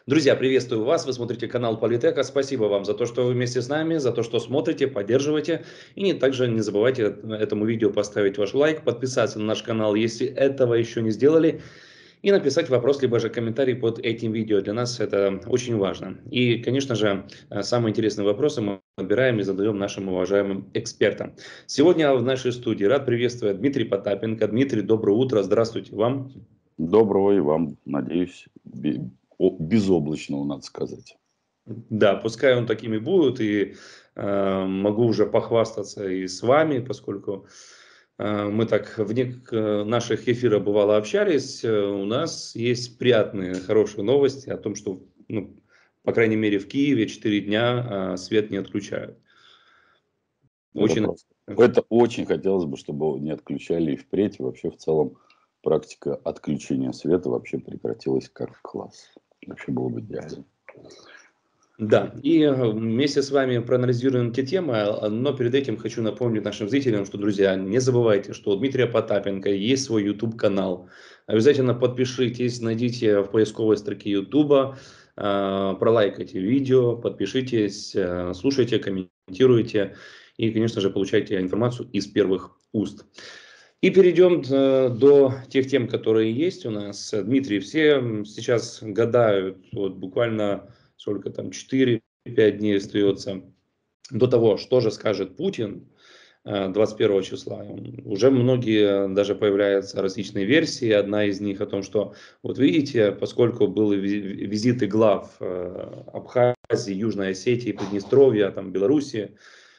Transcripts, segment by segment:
Друзья, приветствую вас. Вы смотрите канал Политека. Спасибо вам за то, что вы вместе с нами, за то, что смотрите, поддерживаете. И также не забывайте этому видео поставить ваш лайк, подписаться на наш канал, если этого еще не сделали, и написать вопрос, либо же комментарий под этим видео. Для нас это очень важно. И, конечно же, самые интересные вопросы мы отбираем и задаем нашим уважаемым экспертам. Сегодня в нашей студии рад приветствовать Дмитрий Потапенко. Дмитрий, доброе утро. Здравствуйте вам. Доброго и вам, надеюсь, безоблачного, надо сказать. Да, пускай он такими будет, и могу уже похвастаться и с вами, поскольку мы так в наших эфирах бывало общались, у нас есть приятные, хорошие новости о том, что, ну, по крайней мере, в Киеве 4 дня свет не отключают. Это Очень. просто. Это очень хотелось бы, чтобы его не отключали и впредь. И вообще, в целом, практика отключения света вообще прекратилась как класс. Вообще было бы идеально. Да, и вместе с вами проанализируем эти темы, но перед этим хочу напомнить нашим зрителям, что, друзья, не забывайте, что у Дмитрия Потапенко есть свой YouTube-канал. Обязательно подпишитесь, найдите в поисковой строке YouTube, пролайкайте видео, подпишитесь, слушайте, комментируйте и, конечно же, получайте информацию из первых уст. И перейдем до тех тем, которые есть у нас. Дмитрий, все сейчас гадают, вот буквально сколько там, 4-5 дней остается до того, что же скажет Путин 21 числа. Уже многие, даже появляются различные версии. Одна из них о том, что, вот видите, поскольку были визиты глав Абхазии, Южной Осетии, Приднестровья, там, Белоруссии,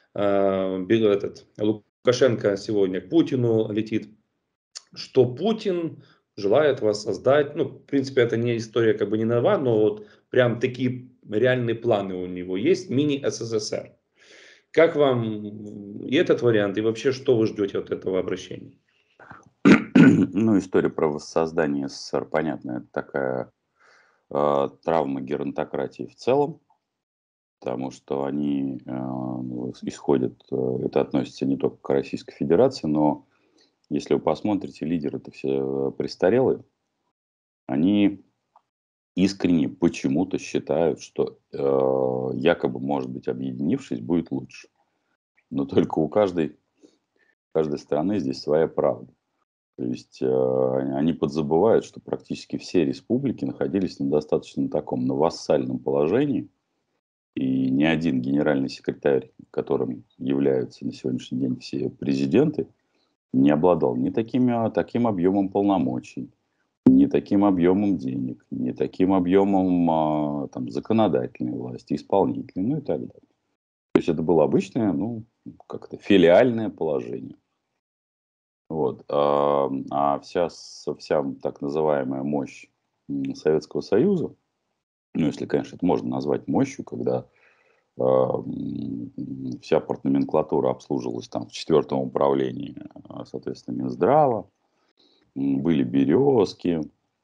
Лукашенко сегодня к Путину летит, что Путин желает воссоздать, ну, в принципе, это не история как бы не нова, но вот прям такие реальные планы у него есть, мини-СССР. Как вам и этот вариант, и вообще, что вы ждете от этого обращения? Ну, история про воссоздание СССР, понятно, это такая травма геронтократии в целом, потому что они исходят, это относится не только к Российской Федерации, но если вы посмотрите, лидеры-то все престарелые, они искренне почему-то считают, что якобы, может быть, объединившись, будет лучше. Но только у каждой страны здесь своя правда. То есть они подзабывают, что практически все республики находились на достаточно таком, на вассальном положении. И ни один генеральный секретарь, которым являются на сегодняшний день все президенты, не обладал ни таким объемом полномочий, не таким объемом денег, не таким объемом там, законодательной власти, исполнительной, ну и так далее. То есть это было обычное, ну, как-то филиальное положение. Вот. Вся так называемая мощь Советского Союза, ну, если, конечно, это можно назвать мощью, когда вся партноменклатура обслуживалась там в 4-м управлении, соответственно, Минздрава, были березки,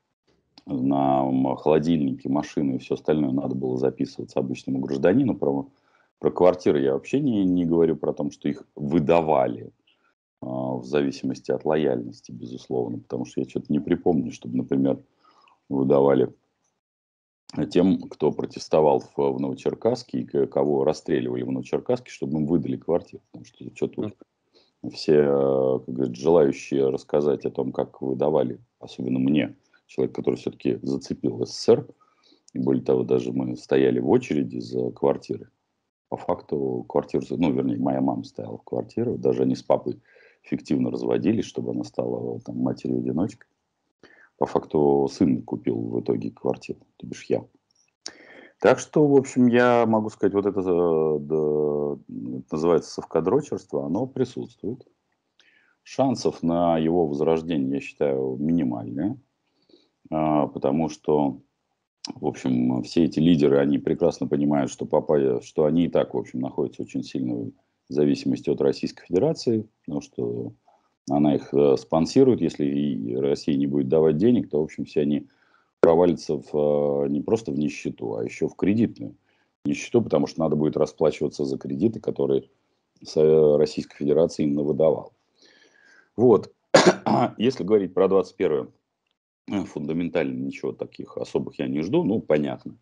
на холодильнике, машины и все остальное надо было записываться обычному гражданину. Про квартиры я вообще не говорю про то, что их выдавали в зависимости от лояльности, безусловно. Потому что я что-то не припомню, чтобы, например, выдавали тем, кто протестовал в Новочеркасске и кого расстреливали в Новочеркасске, чтобы им выдали квартиру. Потому что тут все, как говорят, желающие рассказать о том, как выдавали, особенно мне, человек, который все-таки зацепил СССР, и более того, даже мы стояли в очереди за квартиры. По факту квартиру, ну, вернее, моя мама стояла в квартире, даже они с папой фиктивно разводились, чтобы она стала там матерью-одиночкой. По факту сын купил в итоге квартиру, то бишь я. Так что, в общем, я могу сказать, вот это, это называется совкадрочерство, оно присутствует. Шансов на его возрождение, я считаю, минимальные, потому что, в общем, все эти лидеры, они прекрасно понимают, что они и так, в общем, находятся очень сильно в зависимости от Российской Федерации, потому что она их спонсирует. Если и Россия не будет давать денег, то, в общем, все они провалятся не просто в нищету, а еще в кредитную нищету, потому что надо будет расплачиваться за кредиты, которые Российская Федерация им навыдавала. Вот. Если говорить про 21-е, фундаментально ничего таких особых я не жду, ну, понятно.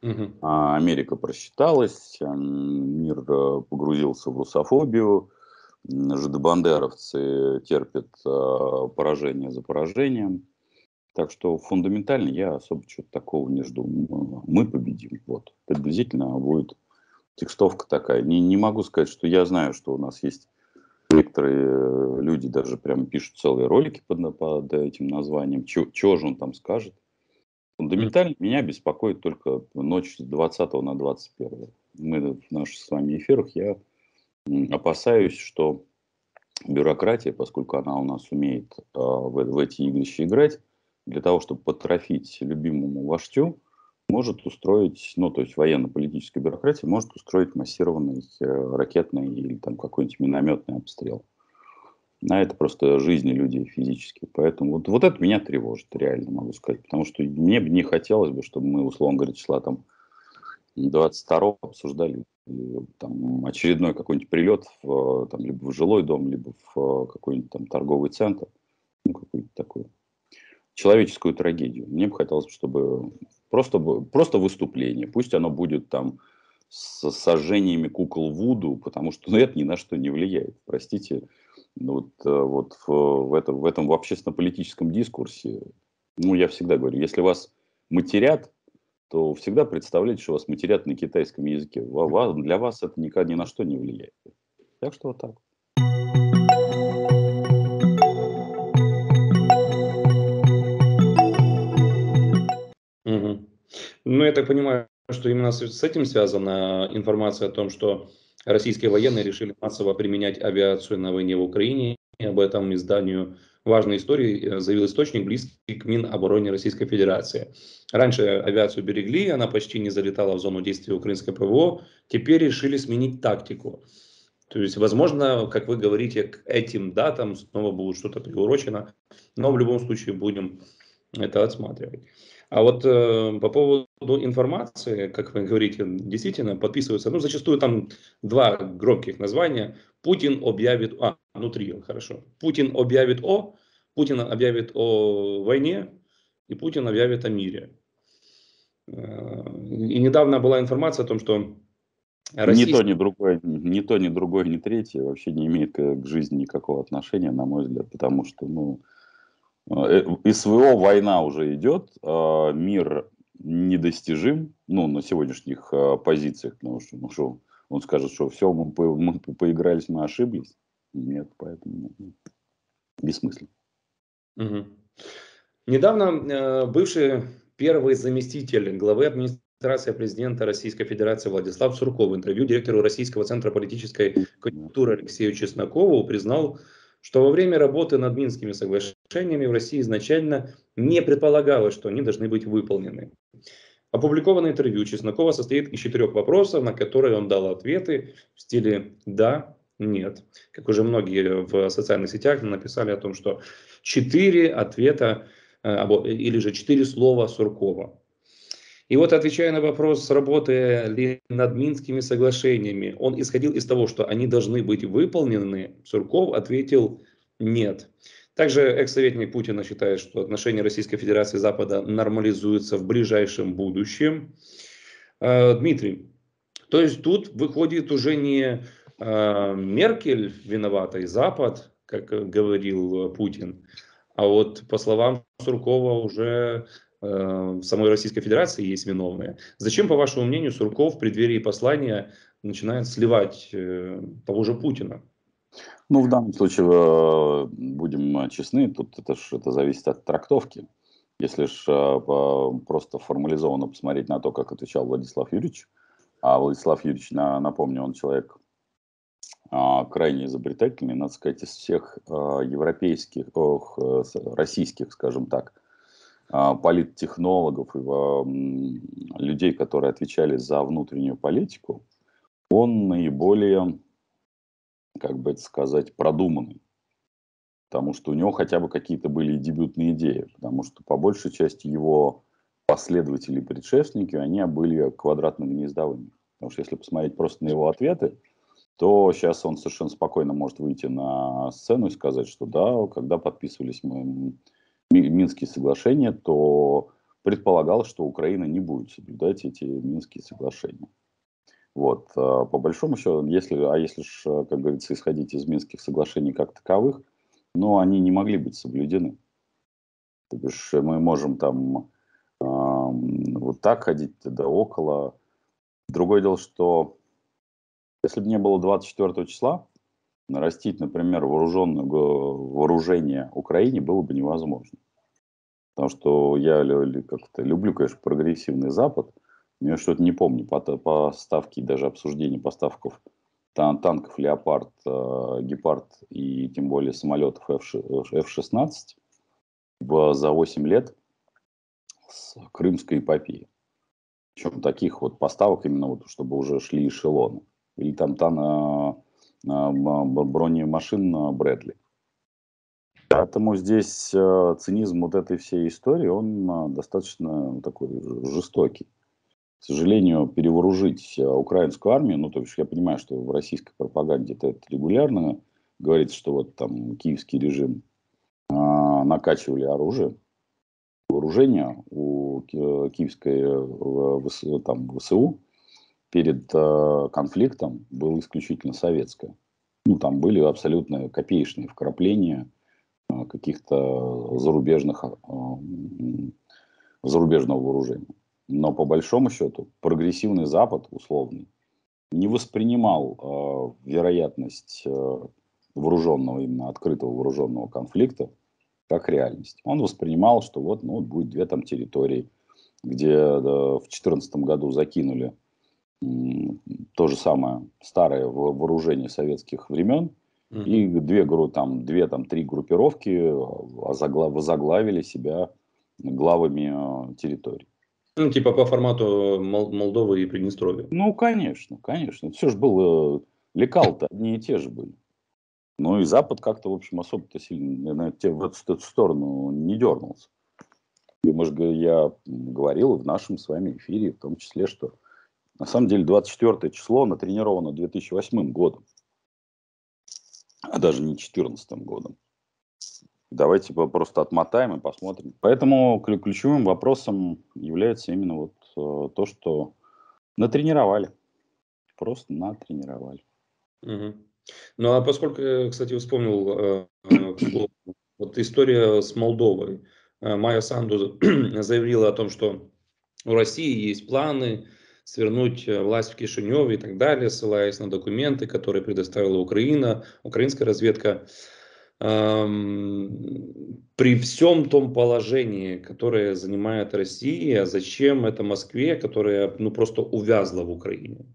Мгм. Америка просчиталась, мир погрузился в русофобию, жидобандеровцы терпят поражение за поражением. Так что фундаментально я особо чего-то такого не жду. Мы победим. Вот. Приблизительно будет текстовка такая. Не могу сказать, что я знаю, что у нас есть некоторые люди даже прям пишут целые ролики под этим названием. Чего же он там скажет? Фундаментально меня беспокоит только ночь с 20 на 21. Мы в наших с вами эфирах, я опасаюсь, что бюрократия, поскольку она у нас умеет в эти игрища играть, для того, чтобы потрофить любимому вождю, может устроить, ну, то есть военно-политическая бюрократия может устроить массированный ракетный или там какой-нибудь минометный обстрел. На это просто жизни людей физически. Поэтому вот это меня тревожит, реально могу сказать. Потому что мне бы не хотелось бы, чтобы мы, условно говоря, числа там 22-го обсуждали там, очередной какой-нибудь прилет там, либо в жилой дом, либо в какой-нибудь там торговый центр. Ну, какую-то такую человеческую трагедию. Мне бы хотелось, чтобы просто выступление. Пусть оно будет там с сожжениями кукол Вуду, потому что ну, это ни на что не влияет. Простите, ну, вот в этом в общественно-политическом дискурсе, ну, я всегда говорю, если вас матерят, то всегда представляйте, что вас матерят на китайском языке. Для вас это никогда ни на что не влияет. Так что вот так. Мгм. Ну, я так понимаю, что именно с этим связана информация о том, что российские военные решили массово применять авиацию на войне в Украине. И об этом изданию «Важной истории» заявил источник, близкий к Минобороне Российской Федерации. Раньше авиацию берегли, она почти не залетала в зону действия украинской ПВО. Теперь решили сменить тактику. То есть, возможно, как вы говорите, к этим датам снова будет что-то приурочено, но в любом случае будем это отсматривать. А вот по поводу информации, как вы говорите, действительно подписываются, ну, зачастую там два громких названия. Путин объявит, ну, три, хорошо. Путин объявит о войне, и Путин объявит о мире. И недавно была информация о том, что Ни то, российский... ни другое, ни то, ни другое, ни третье вообще не имеет к жизни никакого отношения, на мой взгляд, потому что, ну, СВО война уже идет, мир недостижим, ну, на сегодняшних позициях, потому что, ну, что он скажет, что все, мы поигрались, мы ошиблись. Нет, поэтому бессмысленно. Мгм. Недавно бывший первый заместитель главы администрации президента Российской Федерации Владислав Сурков в интервью директору Российского центра политической конъюнктуры Алексею Чеснокову признал, что во время работы над Минскими соглашениями в России изначально не предполагалось, что они должны быть выполнены. Опубликованное интервью Чеснокова состоит из 4 вопросов, на которые он дал ответы в стиле «да», «нет». Как уже многие в социальных сетях написали о том, что 4 ответа или же 4 слова Суркова. И вот, отвечая на вопрос, работая ли над Минскими соглашениями, он исходил из того, что они должны быть выполнены. Сурков ответил «нет». Также экс-советник Путина считает, что отношения Российской Федерации и Запада нормализуются в ближайшем будущем. Дмитрий, то есть тут выходит уже не Меркель виновата и Запад, как говорил Путин, а вот по словам Суркова уже в самой Российской Федерации есть виновные. Зачем, по вашему мнению, Сурков в преддверии послания начинает сливать того же Путина? Ну, в данном случае, будем честны, тут это зависит от трактовки. Если ж просто формализованно посмотреть на то, как отвечал Владислав Юрьевич, а Владислав Юрьевич, напомню, он человек крайне изобретательный, надо сказать, из всех европейских, российских, скажем так, политтехнологов и людей, которые отвечали за внутреннюю политику, он наиболее, как бы это сказать, продуманный. Потому что у него хотя бы какие-то были дебютные идеи. Потому что по большей части его последователи и предшественники, они были квадратно-гнездовыми. Потому что если посмотреть просто на его ответы, то сейчас он совершенно спокойно может выйти на сцену и сказать, что да, когда подписывались мы Минские соглашения, то предполагалось, что Украина не будет соблюдать эти Минские соглашения. Вот, по большому счету, если ж, как говорится, исходить из Минских соглашений как таковых, но они не могли быть соблюдены. То бишь мы можем там вот так ходить, да около. Другое дело, что если бы не было 24 числа, нарастить, например, вооружение Украине было бы невозможно. Потому что я как-то люблю, конечно, прогрессивный Запад, но я что-то не помню поставки, даже обсуждения поставков танков «Леопард», «Гепард» и тем более самолетов F-16 за 8 лет с Крымской эпопеи. Причем таких вот поставок именно вот, чтобы уже шли эшелоны. Или там бронемашин Брэдли. Поэтому здесь цинизм вот этой всей истории, он достаточно такой жестокий. К сожалению, перевооружить украинскую армию, ну, то есть я понимаю, что в российской пропаганде это регулярно говорится, что вот там киевский режим накачивали оружие, вооружение у киевской ВСУ перед конфликтом было исключительно советское. Ну, там были абсолютно копеечные вкрапления каких-то зарубежного вооружения. Но по большому счету прогрессивный Запад, условный, не воспринимал вероятность вооруженного, именно открытого вооруженного конфликта как реальность. Он воспринимал, что вот, ну, будет две там территории, где в 2014 году закинули то же самое старое вооружение советских времен, и две, три группировки возглавили себя главами территорий. Ну, типа по формату Молдовы и Приднестровья. Ну, конечно, конечно. Все же было, лекал-то одни и те же были. Ну, и Запад как-то, в общем, особо-то сильно в эту сторону не дернулся. И, может, я говорил в нашем с вами эфире, в том числе, что на самом деле 24 число натренировано 2008 годом, а даже не 2014 годом. Давайте просто отмотаем и посмотрим. Поэтому ключевым вопросом является именно вот то, что натренировали. Просто натренировали. Угу. Ну, а поскольку, кстати, вспомнил, к слову, вот история с Молдовой. Майя Санду заявила о том, что у России есть планы свернуть власть в Кишиневе и так далее, ссылаясь на документы, которые предоставила Украина, украинская разведка. При всем том положении, которое занимает Россия, зачем это Москве, которая ну, просто увязла в Украине?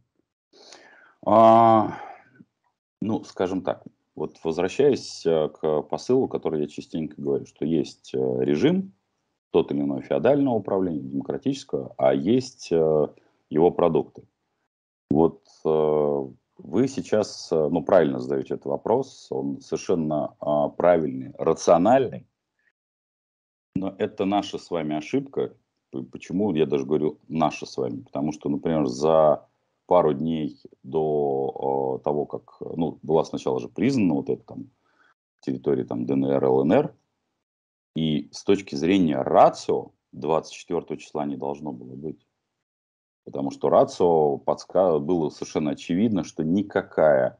Ну, скажем так, вот возвращаясь к посылу, который я частенько говорю, что есть режим, тот или иной феодального управления, демократического, а есть его продукты. Вот вы сейчас, ну, правильно задаете этот вопрос, он совершенно правильный, рациональный, но это наша с вами ошибка. Почему я даже говорю наша с вами? Потому что, например, за пару дней до того, как, ну, была сначала же признана вот эта там территория там ДНР, ЛНР, и с точки зрения рацио 24 числа не должно было быть. Потому что рацио было совершенно очевидно, что никакая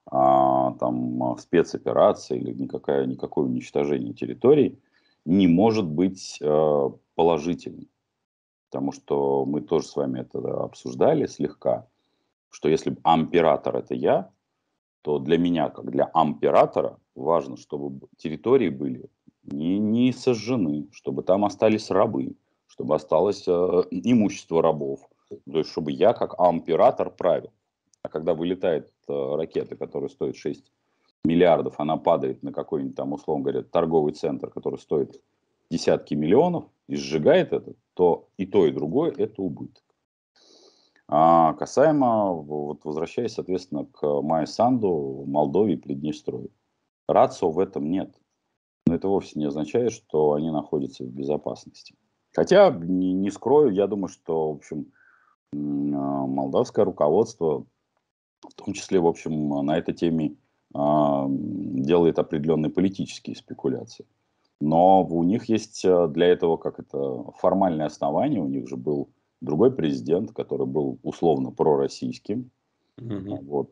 спецоперация или никакое уничтожение территорий не может быть положительным. Потому что мы тоже с вами это обсуждали слегка, что если амператор это я, то для меня, как для амператора, важно, чтобы территории были не сожжены, чтобы там остались рабы, чтобы осталось имущество рабов. То есть, чтобы я, как амператор, правил. А когда вылетает ракета, которая стоит 6 миллиардов, она падает на какой-нибудь там, условно говоря, торговый центр, который стоит десятки миллионов, и сжигает это, то и другое – это убыток. А касаемо, вот возвращаясь, соответственно, к Майе Санду, Молдове и Приднестровью. Рацио в этом нет. Но это вовсе не означает, что они находятся в безопасности. Хотя, не скрою, я думаю, что, в общем, молдавское руководство, в том числе, в общем, на этой теме делает определенные политические спекуляции. Но у них есть для этого как это формальное основание. У них же был другой президент, который был условно пророссийским. Мгм. Вот,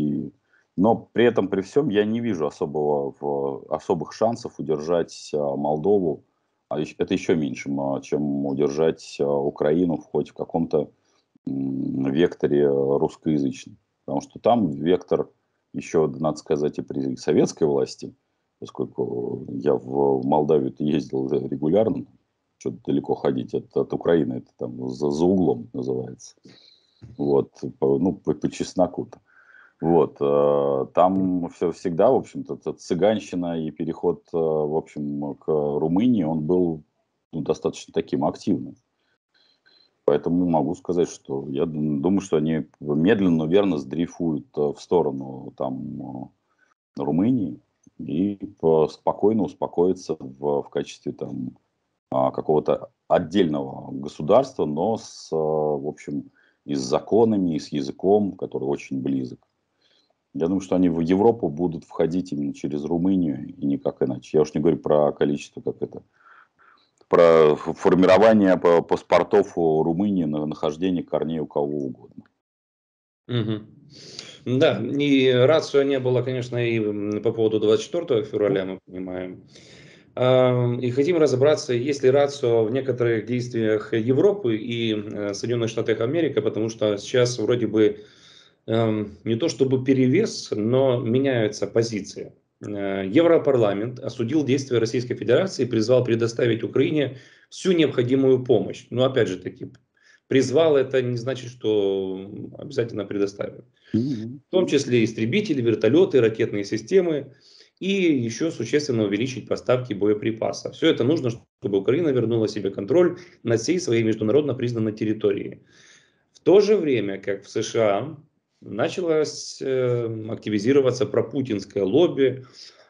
но при этом, при всем, я не вижу особых шансов удержать Молдову. Это еще меньше, чем удержать Украину хоть в каком-то векторе русскоязычном. Потому что там вектор еще, надо сказать, и при советской власти, поскольку я в Молдавию ездил регулярно, что-то далеко ходить от Украины, это там за углом называется. Вот, по чесноку-то. Вот, там все всегда, в общем-то, цыганщина и переход, в общем, к Румынии, он был достаточно таким активным. Поэтому могу сказать, что я думаю, что они медленно, но верно сдрейфуют в сторону Румынии и спокойно успокоятся в качестве там какого-то отдельного государства, но в общем, и с законами, и с языком, который очень близок. Я думаю, что они в Европу будут входить именно через Румынию и никак иначе. Я уж не говорю про количество, про формирование паспортов у Румынии на нахождение корней у кого угодно. Мгм. Да, и рацио не было, конечно, и по поводу 24 февраля, мы понимаем. И хотим разобраться, есть ли рацио в некоторых действиях Европы и Соединенных Штатов Америки, потому что сейчас вроде бы не то чтобы перевес, но меняются позиции. Европарламент осудил действия Российской Федерации и призвал предоставить Украине всю необходимую помощь. Но опять же таки, призвал это не значит, что обязательно предоставят. Мгм. В том числе истребители, вертолеты, ракетные системы и еще существенно увеличить поставки боеприпасов. Все это нужно, чтобы Украина вернула себе контроль над всей своей международно признанной территорией. В то же время, как в США, началось активизироваться пропутинское лобби,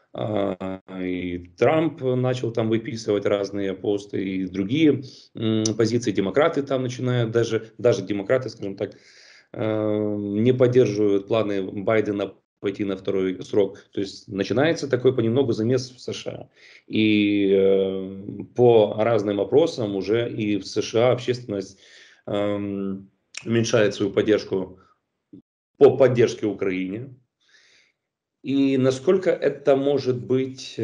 и Трамп начал там выписывать разные посты, и другие позиции, демократы там начинают, даже демократы, скажем так, не поддерживают планы Байдена пойти на второй срок. То есть начинается такой понемногу замес в США. И по разным опросам уже и в США общественность уменьшает свою поддержку по поддержке Украине. И насколько это может быть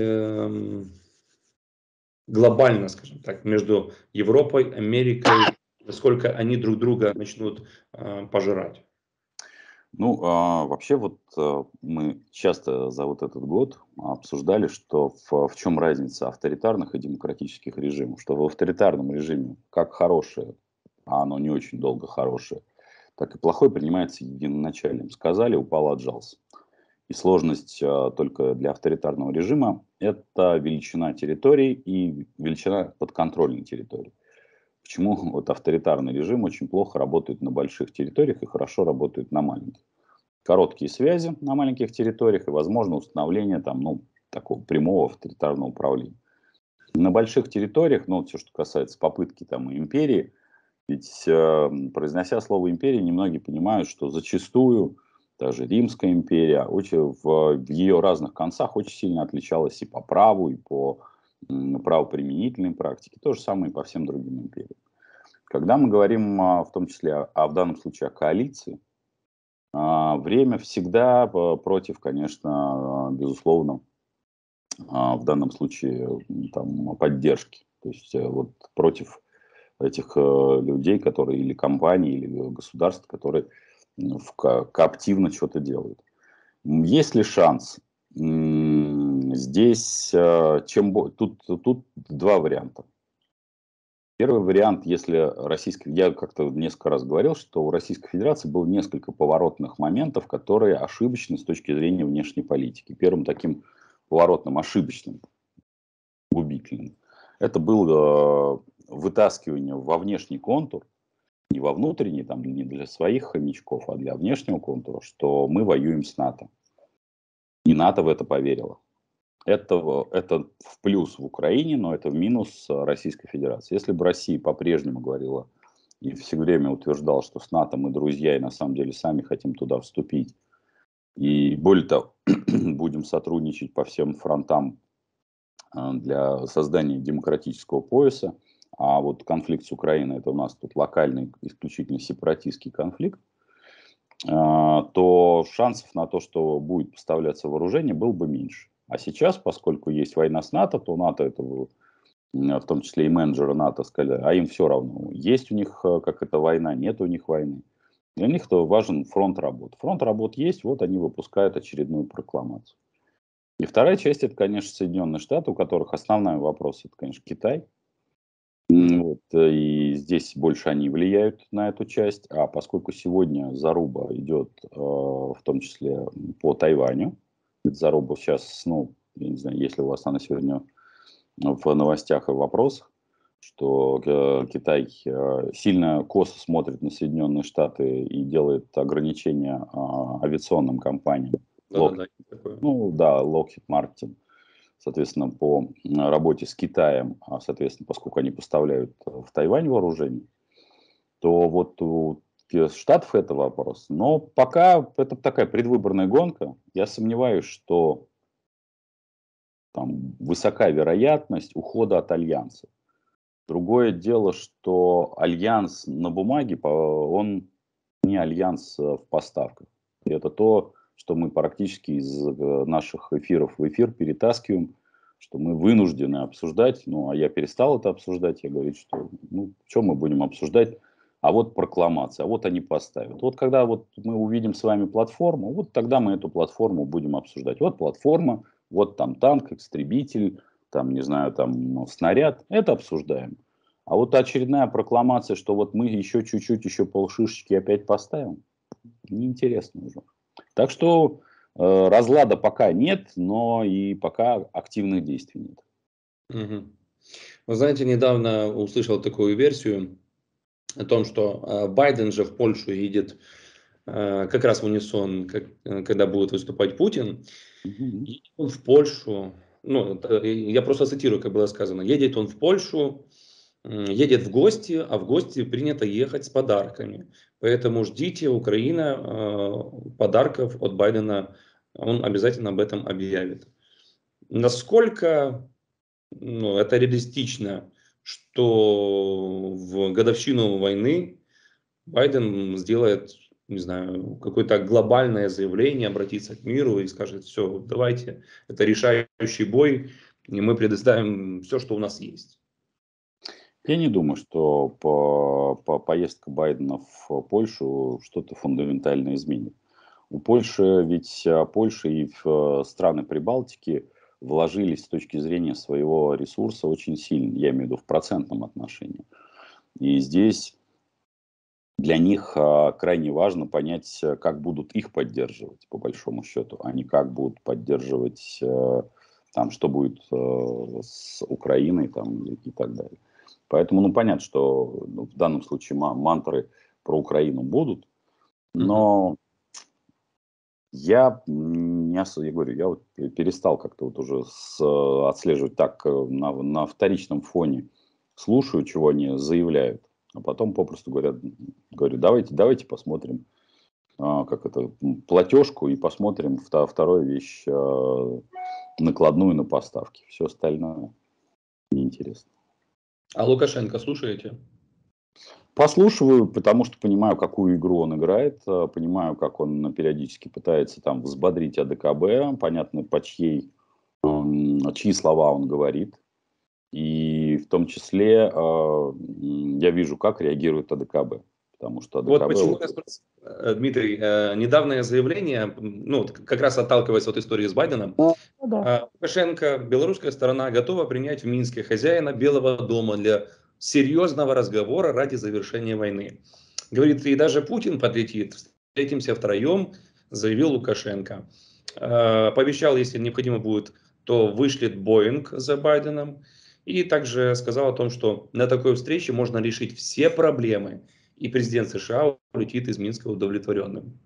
глобально, скажем так, между Европой, Америкой, насколько они друг друга начнут пожирать. Ну, вообще вот мы часто за вот этот год обсуждали, что в чем разница авторитарных и демократических режимов. Что в авторитарном режиме как хорошее, а оно не очень долго хорошее, так и плохое принимается единоначалием. Сказали, упал, отжался. И сложность только для авторитарного режима – это величина территорий и величина подконтрольной территории. Почему вот авторитарный режим очень плохо работает на больших территориях и хорошо работает на маленьких? Короткие связи на маленьких территориях и, возможно, установление там, такого прямого авторитарного управления. На больших территориях, все, что касается попытки там империи, ведь произнося слово империя, немногие понимают, что зачастую даже Римская империя в ее разных концах очень сильно отличалась и по праву, и по правоприменительной практике. То же самое и по всем другим империям. Когда мы говорим в том числе, в данном случае о коалиции, время всегда против, конечно, безусловно, в данном случае там, поддержки. То есть вот против этих людей, которые или компаний, или государств, которые активно что-то делают. Есть ли шанс? Здесь тут два варианта. Первый вариант, если я как-то несколько раз говорил, что у Российской Федерации было несколько поворотных моментов, которые ошибочны с точки зрения внешней политики. Первым таким поворотным, ошибочным, губительным, это было вытаскивание во внешний контур, не во внутренний, там, не для своих хомячков, а для внешнего контура, что мы воюем с НАТО. И НАТО в это поверило. Это в плюс в Украине, но это в минус Российской Федерации. Если бы Россия по-прежнему говорила и все время утверждала, что с НАТО мы друзья и на самом деле сами хотим туда вступить, и более того, будем сотрудничать по всем фронтам для создания демократического пояса, а вот конфликт с Украиной — это у нас тут локальный, исключительно сепаратистский конфликт, то шансов на то, что будет поставляться вооружение, было бы меньше. А сейчас, поскольку есть война с НАТО, то НАТО, это, в том числе и менеджеры НАТО, сказали, а им все равно, есть у них как это война, нет у них войны. Для них то важен фронт работ. Фронт работ есть, вот они выпускают очередную прокламацию. И вторая часть — это, конечно, Соединенные Штаты, у которых основной вопрос — это, конечно, Китай. Вот, и здесь больше они влияют на эту часть, а поскольку сегодня заруба идет, в том числе по Тайваню, заруба сейчас, ну, я не знаю, если у вас она сегодня в новостях и вопросах, что Китай сильно косо смотрит на Соединенные Штаты и делает ограничения авиационным компаниям. Да-да-да, такое. Ну да, Lockheed Martin, соответственно, по работе с Китаем, соответственно, поскольку они поставляют в Тайвань вооружение, то вот у Штатов это вопрос. Но пока это такая предвыборная гонка. Я сомневаюсь, что там высока вероятность ухода от альянса. Другое дело, что альянс на бумаге, он не альянс в поставках. И это то, что мы практически из наших эфиров в эфир перетаскиваем, что мы вынуждены обсуждать. Ну, а я перестал это обсуждать. Я говорю, что, ну, что мы будем обсуждать? А вот прокламация, а вот они поставят. Вот когда вот мы увидим с вами платформу, вот тогда мы эту платформу будем обсуждать. Вот платформа, вот там танк, истребитель, там, не знаю, там снаряд. Это обсуждаем. А вот очередная прокламация, что вот мы еще чуть-чуть, еще полшишечки опять поставим, неинтересно уже. Так что разлада пока нет, но и пока активных действий нет. Мгм. Вы знаете, недавно услышал такую версию о том, что Байден же в Польшу едет как раз в унисон, когда будет выступать Путин. Мгм. И он в Польшу, ну, я просто цитирую, как было сказано, едет он в Польшу, едет в гости, а в гости принято ехать с подарками. Поэтому ждите, Украина, подарков от Байдена, он обязательно об этом объявит. Насколько, ну, это реалистично, что в годовщину войны Байден сделает, не знаю, какое-то глобальное заявление, обратится к миру и скажет, все, давайте, это решающий бой, и мы предоставим все, что у нас есть. Я не думаю, что поездка Байдена в Польшу что-то фундаментально изменит. У Польши, ведь Польша и страны Прибалтики вложились с точки зрения своего ресурса очень сильно, я имею в виду в процентном отношении. И здесь для них крайне важно понять, как будут их поддерживать, по большому счету, а не как будут поддерживать, там, что будет с Украиной там, и так далее. Поэтому, ну, понятно, что ну, в данном случае мантры про Украину будут, Мгм. но я не особо, я говорю, я вот перестал как-то вот уже отслеживать так на вторичном фоне, слушаю, чего они заявляют, а потом попросту говорю, давайте посмотрим, как это, платежку и посмотрим вторую вещь, накладную на поставки. Все остальное неинтересно. А Лукашенко слушаете? Послушиваю, потому что понимаю, какую игру он играет, понимаю, как он периодически пытается там взбодрить АДКБ, понятно, чьи слова он говорит. И в том числе я вижу, как реагирует АДКБ. Потому что Вот АДКБ... почему я спросил, Дмитрий, недавнее заявление, ну, вот как раз отталкиваясь от истории с Байденом, Да. Лукашенко, белорусская сторона готова принять в Минске хозяина Белого дома для серьезного разговора ради завершения войны. Говорит, и даже Путин подлетит, встретимся втроем, заявил Лукашенко. Пообещал, если необходимо будет, то вышлет Боинг за Байденом. И также сказал о том, что на такой встрече можно решить все проблемы. И президент США улетит из Минска удовлетворенным.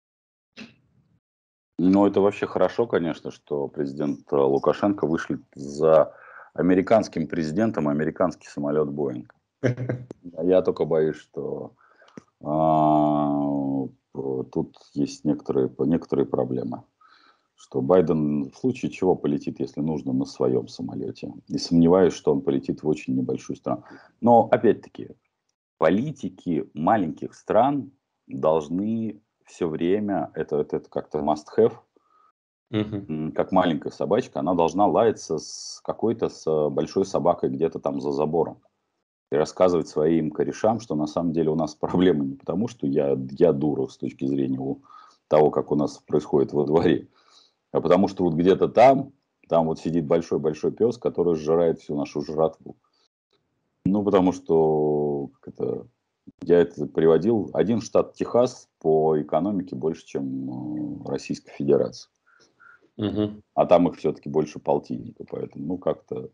Ну, это вообще хорошо, конечно, что президент Лукашенко вышлет за американским президентом американский самолет Боинг. Я только боюсь, что тут есть некоторые проблемы. что Байден в случае чего полетит, если нужно, на своем самолете. И сомневаюсь, что он полетит в очень небольшую страну. Но, опять-таки, политики маленьких стран должны все время, это как-то must-have, как маленькая собачка, она должна лаяться с какой-то с большой собакой где-то там за забором. И рассказывать своим корешам, что на самом деле у нас проблемы не потому, что я дура с точки зрения того, как у нас происходит во дворе, а потому что вот где-то там вот сидит большой-большой пес, который сжирает всю нашу жратву. Ну, потому что я это приводил. Один штат Техас по экономике больше, чем Российская Федерация. А там их все-таки больше полтинника. Поэтому, ну, как-то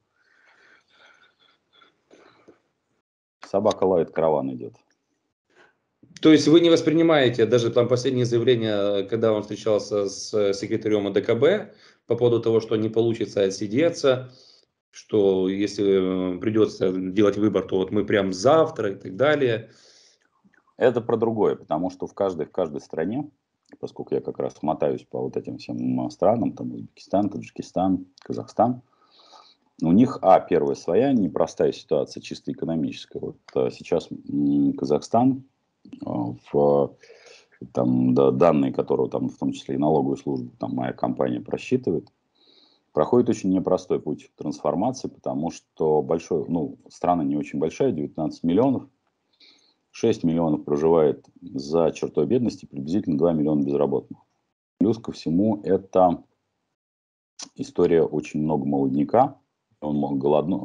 собака лает, караван идет. То есть вы не воспринимаете даже там последние заявления, когда он встречался с секретарем АДКБ по поводу того, что не получится отсидеться, что если придется делать выбор, то вот мы прям завтра и так далее. Это про другое, потому что в каждой стране, поскольку я как раз мотаюсь по вот этим всем странам, там Узбекистан, Таджикистан, Казахстан, у них, первая своя непростая ситуация, чисто экономическая. Вот сейчас Казахстан, данные, которые там, в том числе и налоговую службу, там моя компания просчитывает, проходит очень непростой путь трансформации, потому что страна не очень большая, 19 миллионов, 6 миллионов проживает за чертой бедности, приблизительно 2 миллиона безработных. Плюс ко всему, это история очень много молодняка, он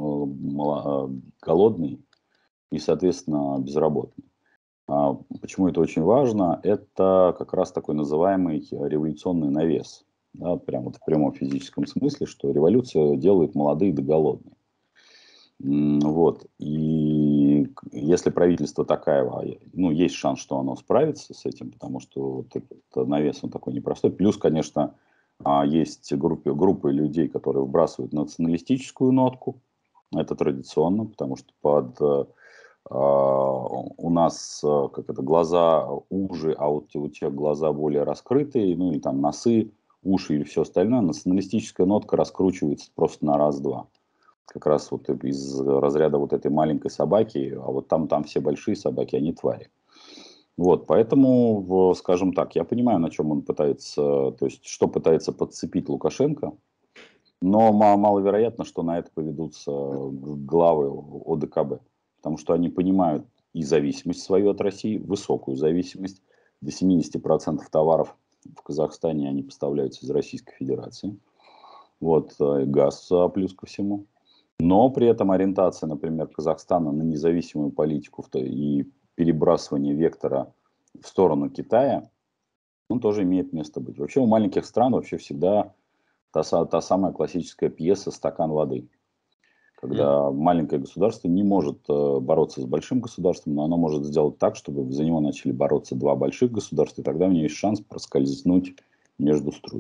голодный и, соответственно, безработный. Почему это очень важно? Это как раз такой называемый революционный навес. Да, прям вот в прямом физическом смысле, что революция делает молодые да голодные. Вот. И если правительство такая, есть шанс, что оно справится с этим, потому что вот этот навес, он такой непростой. Плюс, конечно, есть группы людей, которые вбрасывают националистическую нотку. Это традиционно, потому что у нас глаза уже, а у тех глаза более раскрытые, ну или там носы, уши или все остальное. Националистическая нотка раскручивается просто на раз-два. Как раз вот из разряда вот этой маленькой собаки, а вот там все большие собаки, они твари. Вот, поэтому, скажем так, я понимаю, на чем он пытается, то есть, что пытается подцепить Лукашенко, но маловероятно, что на это поведутся главы ОДКБ, потому что они понимают и зависимость свою от России, высокую зависимость, до 70% товаров в Казахстане они поставляются из Российской Федерации, вот, газ плюс ко всему. Но при этом ориентация, например, Казахстана на независимую политику и перебрасывание вектора в сторону Китая, он тоже имеет место быть. Вообще у маленьких стран вообще всегда та самая классическая пьеса «Стакан воды». Когда маленькое государство не может бороться с большим государством, но оно может сделать так, чтобы за него начали бороться два больших государства, и тогда у него есть шанс проскользнуть между струй.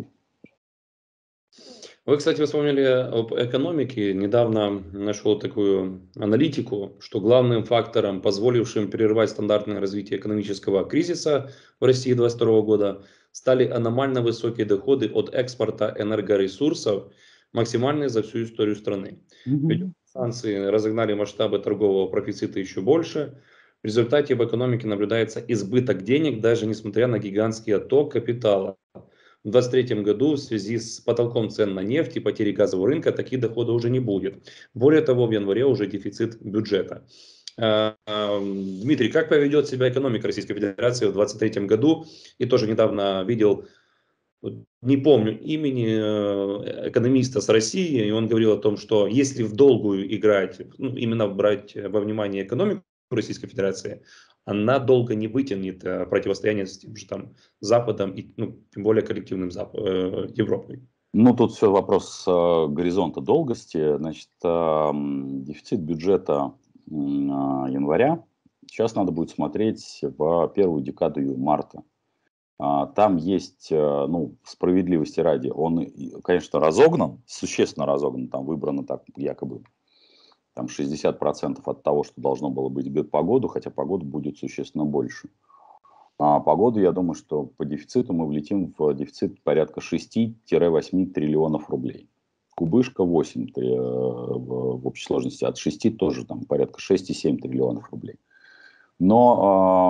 Вы, кстати, вспомнили об экономике. Недавно нашел такую аналитику, что главным фактором, позволившим прервать стандартное развитие экономического кризиса в России 2022 года, стали аномально высокие доходы от экспорта энергоресурсов, максимальные за всю историю страны. Ведь санкции разогнали масштабы торгового профицита еще больше. В результате в экономике наблюдается избыток денег, даже несмотря на гигантский отток капитала. В 2023 году в связи с потолком цен на нефть и потерей газового рынка таких доходов уже не будет. Более того, в январе уже дефицит бюджета. Дмитрий, как поведет себя экономика Российской Федерации в 2023 году? И тоже недавно видел, не помню имени экономиста с России, и он говорил о том, что если в долгую играть, именно брать во внимание экономику Российской Федерации, она долго не вытянет противостояние с тем же там Западом и тем более коллективным Европой. Ну, тут все вопрос горизонта долгости. Значит, дефицит бюджета января. Сейчас надо будет смотреть в первую декаду марта. Там есть, справедливости ради, он, конечно, разогнан, существенно разогнан, там выбрано так якобы там 60% от того, что должно было быть по году, хотя по году будет существенно больше. А по году, я думаю, что по дефициту мы влетим в дефицит порядка 6-8 триллионов рублей. Кубышка 8 в общей сложности, от 6 тоже там порядка 6,7 триллионов рублей. Но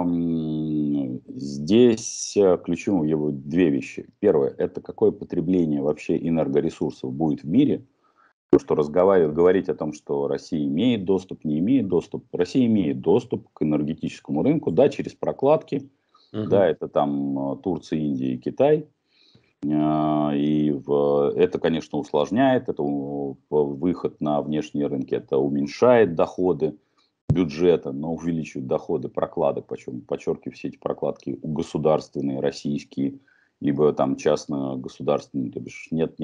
здесь ключевым его две вещи. Первое, это какое потребление вообще энергоресурсов будет в мире. То, что говорить о том, что Россия имеет доступ, не имеет доступ. Россия имеет доступ к энергетическому рынку, да, через прокладки. Да, это там Турция, Индия и Китай. Это, конечно, усложняет, это выход на внешние рынки, это уменьшает доходы бюджета, но увеличивает доходы прокладок, причем, подчеркиваю, все эти прокладки государственные, российские, либо там частно-государственные, то бишь нет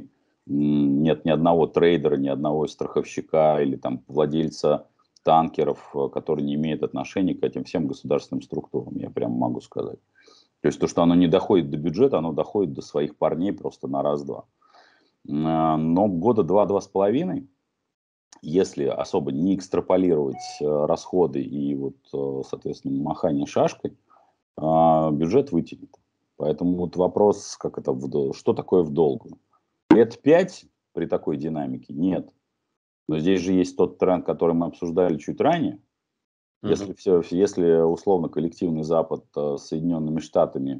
ни одного трейдера, ни одного страховщика или там владельца танкеров, который не имеет отношения к этим всем государственным структурам, я прямо могу сказать. То есть то, что оно не доходит до бюджета, оно доходит до своих парней просто на раз-два. Но года 2-2,5, если особо не экстраполировать расходы и вот, соответственно, махание шашкой, бюджет вытянет. Поэтому вот вопрос, что такое в долгу? Лет 5 при такой динамике нет. Но здесь же есть тот тренд, который мы обсуждали чуть ранее. Если условно коллективный Запад с Соединенными Штатами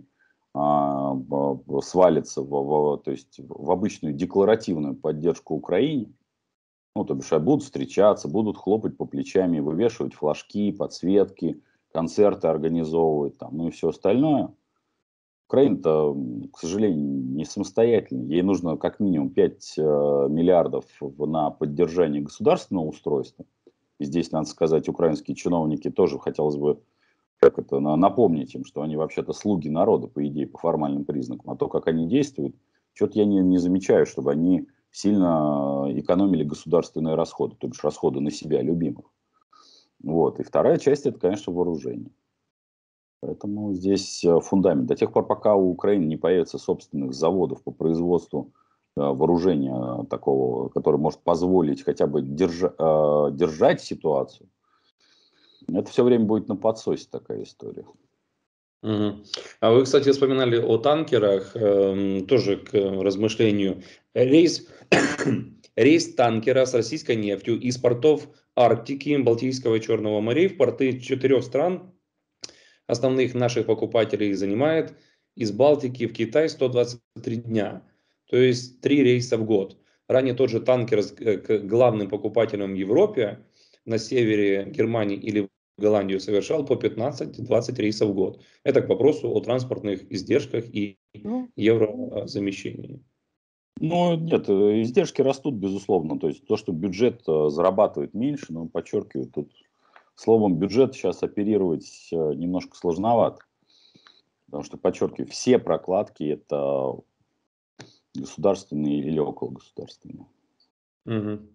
свалится то есть в обычную декларативную поддержку Украине, ну, то бишь будут встречаться, будут хлопать по плечам, вывешивать флажки, подсветки, концерты организовывать, там, ну и все остальное. Украина-то, к сожалению, не самостоятельна. Ей нужно как минимум 5 миллиардов на поддержание государственного устройства. И здесь, надо сказать, украинские чиновники тоже хотелось бы напомнить им, что они вообще-то слуги народа, по идее, по формальным признакам. А то, как они действуют, что-то я не замечаю, чтобы они сильно экономили государственные расходы, то бишь расходы на себя, любимых. Вот. И вторая часть, это, конечно, вооружение. Поэтому здесь фундамент. До тех пор, пока у Украины не появится собственных заводов по производству вооружения такого, который может позволить хотя бы держать ситуацию, это все время будет на подсосе такая история. Мгм. А вы, кстати, вспоминали о танкерах, тоже к размышлению. Рейс, рейс танкера с российской нефтью из портов Арктики, Балтийского и Черного морей в порты 4 стран, основных наших покупателей, занимает из Балтики в Китай 123 дня. То есть 3 рейса в год. Ранее тот же танкер к главным покупателям в Европе, на севере Германии или в Голландию, совершал по 15-20 рейсов в год. Это к вопросу о транспортных издержках и Ну, еврозамещении. ну, нет, издержки растут, безусловно. То есть то, что бюджет зарабатывает меньше, но подчеркиваю, тут словом бюджет сейчас оперировать немножко сложновато. Потому что, подчеркиваю, все прокладки это государственные или окологосударственные. Мгм.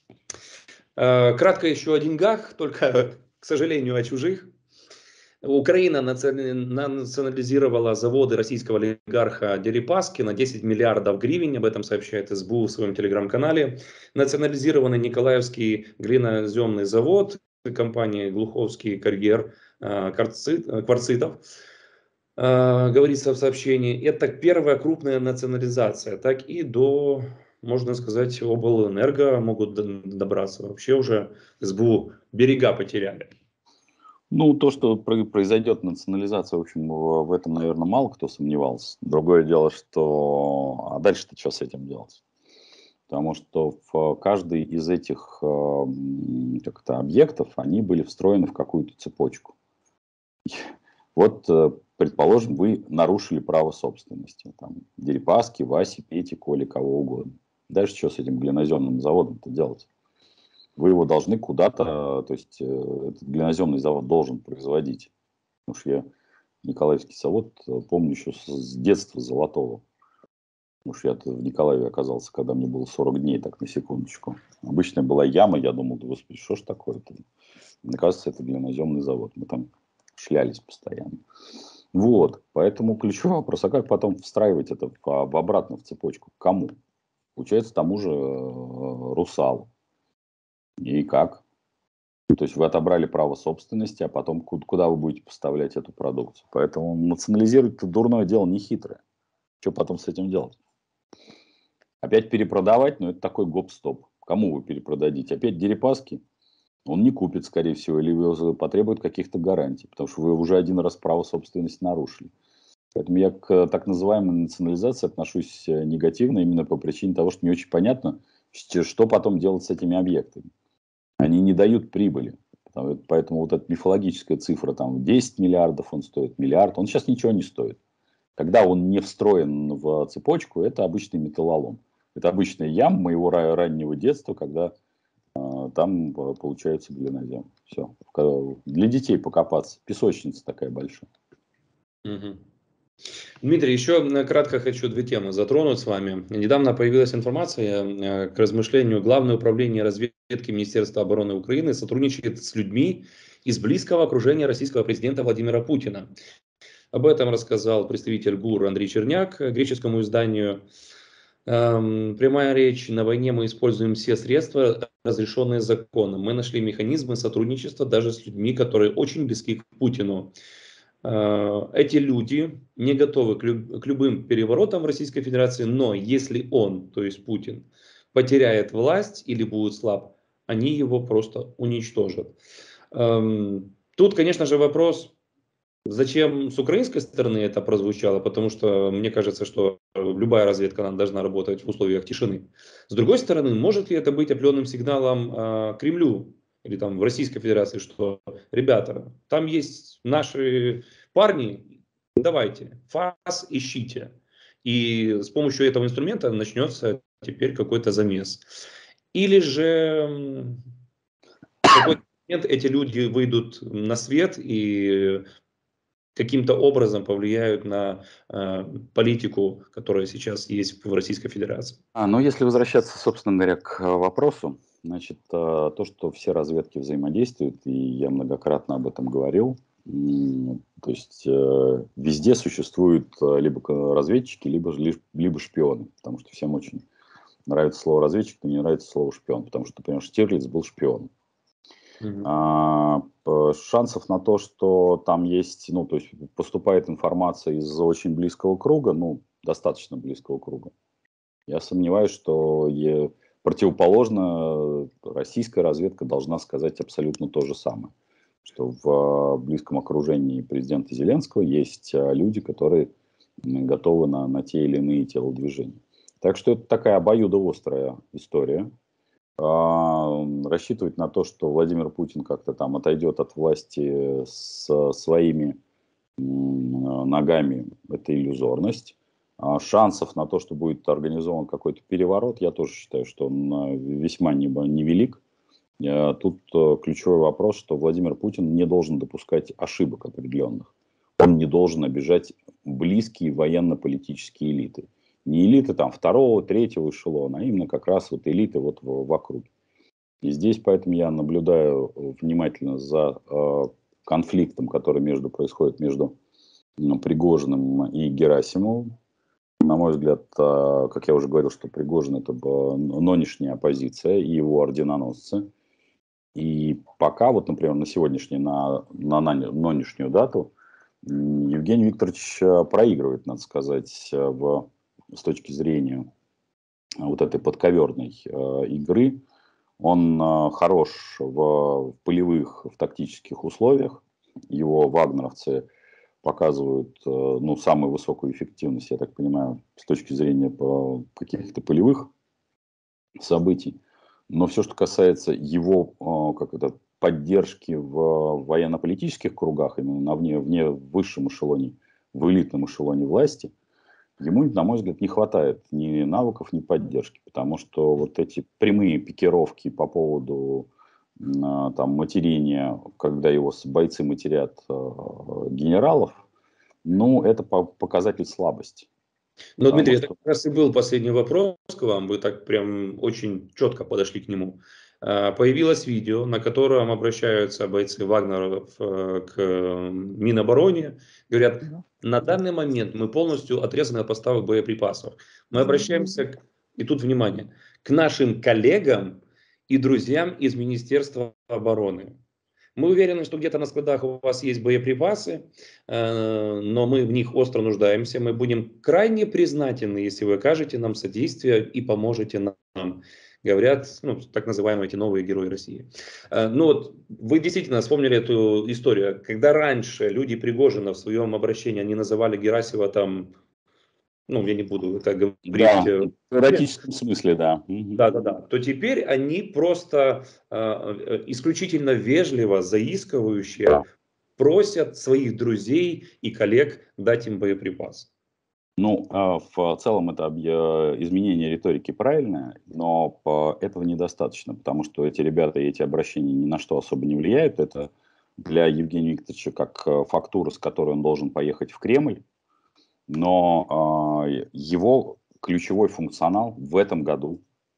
Кратко еще о деньгах, только, к сожалению, о чужих. Украина национализировала заводы российского олигарха Дерипаски на 10 миллиардов гривен, об этом сообщает СБУ в своем телеграм-канале. Национализированный Николаевский глиноземный завод компании Глуховский карьер кварцитов, говорится в сообщении. Это первая крупная национализация, так и до, можно сказать, облэнерго могут добраться. Вообще уже СБУ берега потеряли. Ну, то, что произойдет национализация, в общем, в этом, наверное, мало кто сомневался. Другое дело, что... А дальше-то что с этим делать? Потому что в каждый из этих объектов, они были встроены в какую-то цепочку. Вот, предположим, вы нарушили право собственности. Там, Дерипаски, Васи, Пети, Коли, кого угодно. Дальше что с этим глиноземным заводом-то делать? Вы его должны куда-то, то есть этот глиноземный завод должен производить. Потому что я Николаевский завод помню еще с детства золотого. Потому что я в Николаеве оказался, когда мне было 40 дней, так на секундочку. Обычная была яма, я думал, да господи, что ж такое-то? Мне кажется, это глиноземный завод. Мы там шлялись постоянно. Вот, поэтому ключевой вопрос, а как потом встраивать это обратно в цепочку? Кому? Получается, тому же Русалу. И как? То есть вы отобрали право собственности, а потом куда вы будете поставлять эту продукцию. Поэтому национализировать это дурное дело не хитрое. Что потом с этим делать? Опять перепродавать, но это такой гоп-стоп. Кому вы перепродадите? Опять Дерипаски? Он не купит, скорее всего, или потребует каких-то гарантий, потому что вы уже один раз право собственности нарушили. Поэтому я к так называемой национализации отношусь негативно именно по причине того, что не очень понятно, что потом делать с этими объектами. Они не дают прибыли. Поэтому вот эта мифологическая цифра, там 10 миллиардов он стоит, миллиард, он сейчас ничего не стоит. Когда он не встроен в цепочку, это обычный металлолом. Это обычная яма моего раннего детства, когда там получается глинозем. Все. Для детей покопаться. Песочница такая большая. Мгм. Дмитрий, еще кратко хочу две темы затронуть с вами. Недавно появилась информация к размышлению. Главное управление разведки Министерства обороны Украины сотрудничает с людьми из близкого окружения российского президента Владимира Путина. Об этом рассказал представитель ГУР Андрей Черняк греческому изданию. Прямая речь: на войне мы используем все средства, разрешенные законом. Мы нашли механизмы сотрудничества даже с людьми, которые очень близки к Путину. Эти люди не готовы к любым переворотам в Российской Федерации, но если он, то есть Путин, потеряет власть или будет слаб, они его просто уничтожат. Тут, конечно же, вопрос, зачем с украинской стороны это прозвучало, потому что мне кажется, что любая разведка она должна работать в условиях тишины. С другой стороны, может ли это быть определенным сигналом Кремлю или там в Российской Федерации, что, ребята, там есть наши парни, давайте, фас ищите. И с помощью этого инструмента начнется теперь какой-то замес. Или же в какой-то момент эти люди выйдут на свет и каким-то образом повлияют на политику, которая сейчас есть в Российской Федерации. Ну, если возвращаться, собственно говоря, к вопросу, значит, то, что все разведки взаимодействуют, и я многократно об этом говорил, то есть везде существуют либо разведчики, либо шпионы, потому что всем очень нравится слово разведчик, но не нравится слово шпион, потому что, например, Штирлиц был шпионом. Шансов на то, что там есть, ну, то есть поступает информация из очень близкого круга, ну, достаточно близкого круга. Я сомневаюсь, что противоположно российская разведка должна сказать абсолютно то же самое. Что в близком окружении президента Зеленского есть люди, которые готовы на те или иные телодвижения. Так что это такая обоюдоострая история. Рассчитывать на то, что Владимир Путин как-то там отойдет от власти со своими ногами, это иллюзорность. Шансов на то, что будет организован какой-то переворот, я тоже считаю, что он весьма невелик. Тут ключевой вопрос, что Владимир Путин не должен допускать ошибок определенных. Он не должен обижать близкие военно-политические элиты. Не элиты там второго, третьего эшелона, а именно как раз вот элиты вот вокруг. И здесь поэтому я наблюдаю внимательно за конфликтом, который происходит между Пригожиным и Герасимовым. На мой взгляд, как я уже говорил, что Пригожин это нынешняя оппозиция и его орденоносцы. И пока, вот, например, на сегодняшнюю, на нынешнюю дату, Евгений Викторович проигрывает, надо сказать, с точки зрения вот этой подковерной игры. Он хорош в полевых, в тактических условиях. Его вагнеровцы показывают ну, самую высокую эффективность, я так понимаю, с точки зрения каких-то полевых событий. Но все, что касается его поддержки в военно-политических кругах, именно вне высшем эшелоне, в элитном эшелоне власти, ему, на мой взгляд, не хватает ни навыков, ни поддержки. Потому что вот эти прямые пикировки по поводу там, матерения, когда его бойцы матерят генералов, ну, это показатель слабости. Но, Дмитрий, это как раз и был последний вопрос к вам. Вы так прям очень четко подошли к нему. Появилось видео, на котором обращаются бойцы Вагнеров к Минобороне. Говорят, на данный момент мы полностью отрезаны от поставок боеприпасов. Мы обращаемся, и тут внимание, к нашим коллегам и друзьям из Министерства обороны. Мы уверены, что где-то на складах у вас есть боеприпасы, но мы в них остро нуждаемся. Мы будем крайне признательны, если вы окажете нам содействие и поможете нам. Говорят, ну, так называемые эти новые герои России. Ну вот, вы действительно вспомнили эту историю. Когда раньше люди Пригожина в своем обращении, они называли Герасимова там, ну, я не буду это говорить. Да, в эротическом смысле, да. Мгм. Да, да, да. То теперь они просто исключительно вежливо, Да. заискивающие просят своих друзей и коллег дать им боеприпасы. Ну, в целом это изменение риторики правильное, но этого недостаточно, потому что эти ребята и эти обращения ни на что особо не влияют. Это для Евгения Викторовича как фактура, с которой он должен поехать в Кремль, но его ключевой функционал в этом году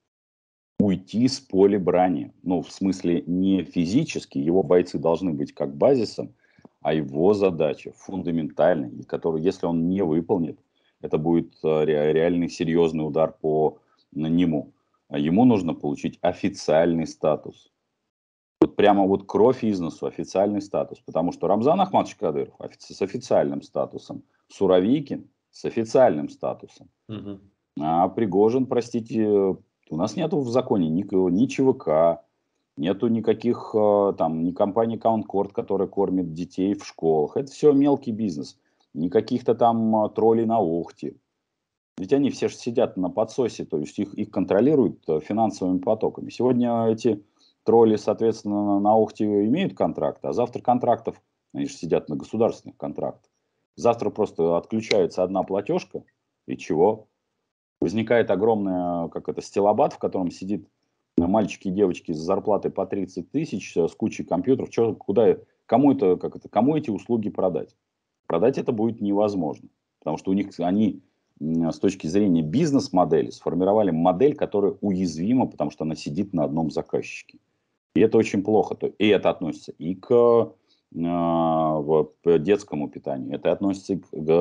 уйти с поля брани. Ну, в смысле не физически, его бойцы должны быть как базисом, а его задача фундаментальная, и которую, если он не выполнит, это будет реальный серьезный удар по нему. А ему нужно получить официальный статус. Вот прямо вот кровь из носу, официальный статус. Потому что Рамзан Ахматович Кадыров с официальным статусом, Суровикин с официальным статусом. Мгм. А Пригожин, простите, у нас нету в законе ни ЧВК, нету никаких там, ни компании Concord, которая кормит детей в школах. Это все мелкий бизнес. Ни каких-то там троллей на Охте. Ведь они все же сидят на подсосе, то есть их контролируют финансовыми потоками. Сегодня эти тролли, соответственно, на Охте имеют контракт, а завтра контрактов, они же сидят на государственных контрактах. Завтра просто отключается одна платежка, и чего? Возникает огромная, как это, стилобат, в котором сидит мальчики и девочки с зарплатой по 30 тысяч, с кучей компьютеров. Кому это, как это, кому эти услуги продать? Продать это будет невозможно. Потому что у них они с точки зрения бизнес-модели сформировали модель, которая уязвима, потому что она сидит на одном заказчике. И это очень плохо. И это относится и к детскому питанию, это относится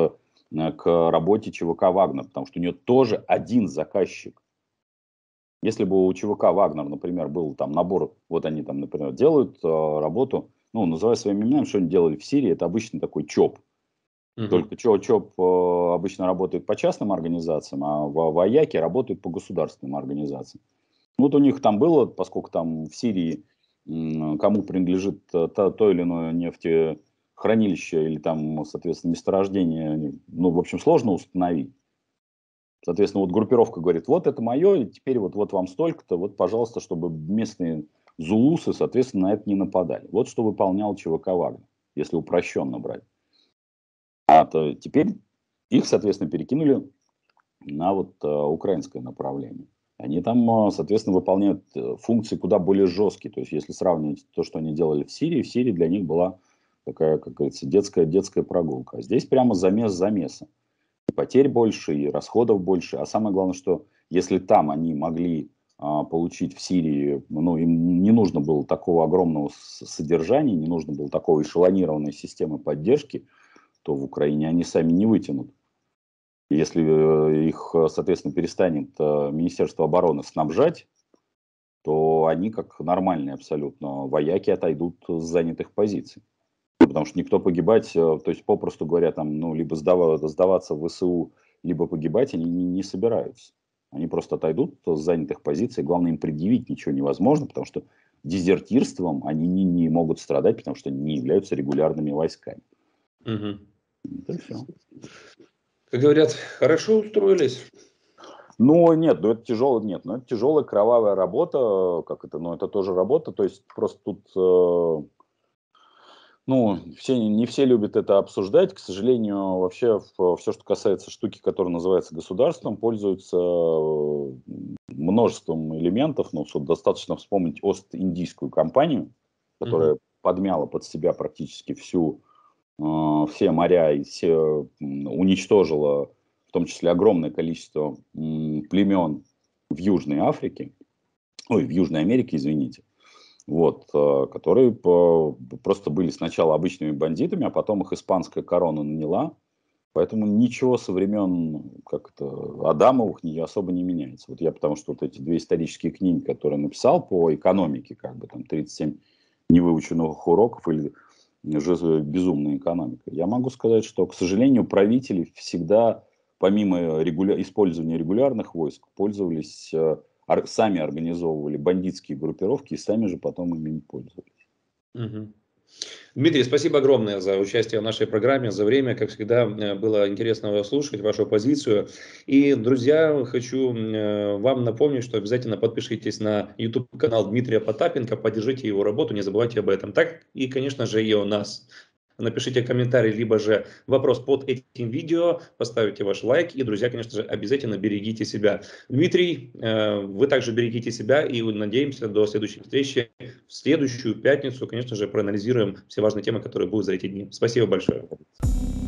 к работе ЧВК «Вагнер», потому что у нее тоже один заказчик. Если бы у ЧВК «Вагнер», например, был там набор, вот они там, например, делают работу, ну, называя своими именами, что они делали в Сирии, это обычно такой ЧОП. Мгм. Только ЧОП обычно работает по частным организациям, а в АЯКе работают по государственным организациям. Вот у них там было, поскольку там в Сирии кому принадлежит то или иное нефтехранилище или там, соответственно, месторождение, ну, в общем, сложно установить. Соответственно, вот группировка говорит, вот это мое, и теперь вот вам столько-то, вот, пожалуйста, чтобы местные зулусы, соответственно, на это не нападали. Вот что выполнял ЧВК «Вагнер», если упрощенно брать. А то теперь их, соответственно, перекинули на вот украинское направление. Они там, соответственно, выполняют функции куда более жесткие. То есть, если сравнивать то, что они делали в Сирии для них была такая, как говорится, детская прогулка. А здесь прямо замес замеса. И потерь больше, и расходов больше. А самое главное, что если там они могли получить в Сирии, ну, им не нужно было такого огромного содержания, не нужно было такого эшелонированной системы поддержки, то в Украине они сами не вытянут. Если их, соответственно, перестанет Министерство обороны снабжать, то они, как нормальные абсолютно вояки, отойдут с занятых позиций. Потому что никто погибать, то есть, попросту говоря, там, ну, либо сдаваться в ВСУ, либо погибать они не собираются. Они просто отойдут с занятых позиций. Главное, им предъявить ничего невозможно, потому что дезертирством они не могут страдать, потому что не являются регулярными войсками. Мгм. Это все. Как говорят, хорошо устроились. Ну, нет, ну это тяжело, нет, ну это тяжелая кровавая работа, как это, ну это тоже работа, то есть просто тут, ну, не все любят это обсуждать, к сожалению, вообще все, что касается штуки, которая называется государством, пользуются множеством элементов, ну, вот достаточно вспомнить Ост-Индийскую компанию, Мгм. которая подмяла под себя практически все моря и уничтожила в том числе огромное количество племен в Южной Африке, ой, в Южной Америке, извините, вот, которые просто были сначала обычными бандитами, а потом их испанская корона наняла, поэтому ничего со времен как-то Адамовых особо не меняется. Вот я потому что вот эти две исторические книги, которые написал по экономике, как бы там 37 невыученных уроков или же безумная экономика. Я могу сказать, что, к сожалению, правители всегда, помимо использования регулярных войск, пользовались, сами организовывали бандитские группировки и сами же потом ими пользовались. Мгм. Дмитрий, спасибо огромное за участие в нашей программе, за время. Как всегда, было интересно вас слушать, вашу позицию. И, друзья, хочу вам напомнить, что обязательно подпишитесь на YouTube-канал Дмитрия Потапенко, поддержите его работу, не забывайте об этом. Так и, конечно же, и о нас. Напишите комментарий, либо же вопрос под этим видео, поставите ваш лайк. И, друзья, конечно же, обязательно берегите себя. Дмитрий, вы также берегите себя и надеемся до следующей встречи в следующую пятницу. Конечно же, проанализируем все важные темы, которые будут за эти дни. Спасибо большое.